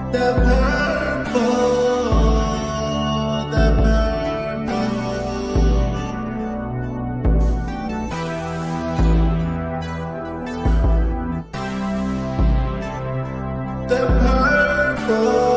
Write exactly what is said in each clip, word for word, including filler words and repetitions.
The purple, the purple, the purple.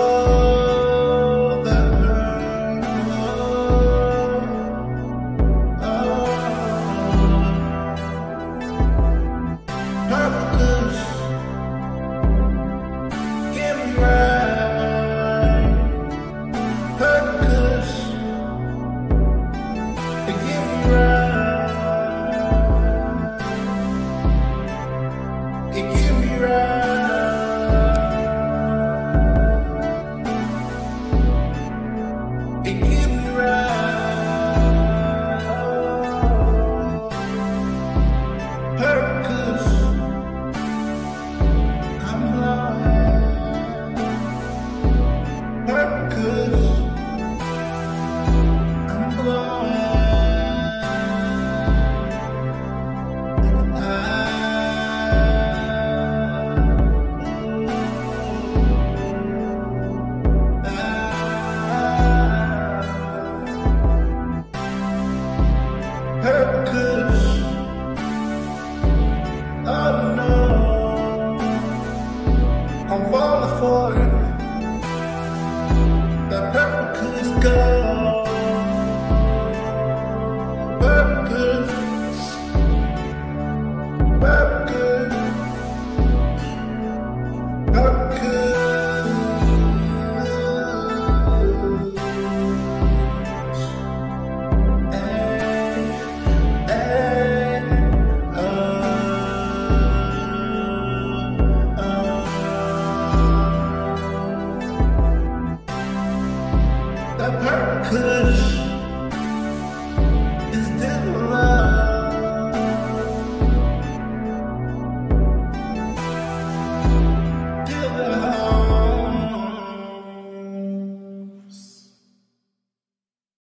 I'm falling for it. That purple kush gold. Purple kush. Purple kush. Purple kush. Hey, hey, uh, uh. That purple kush.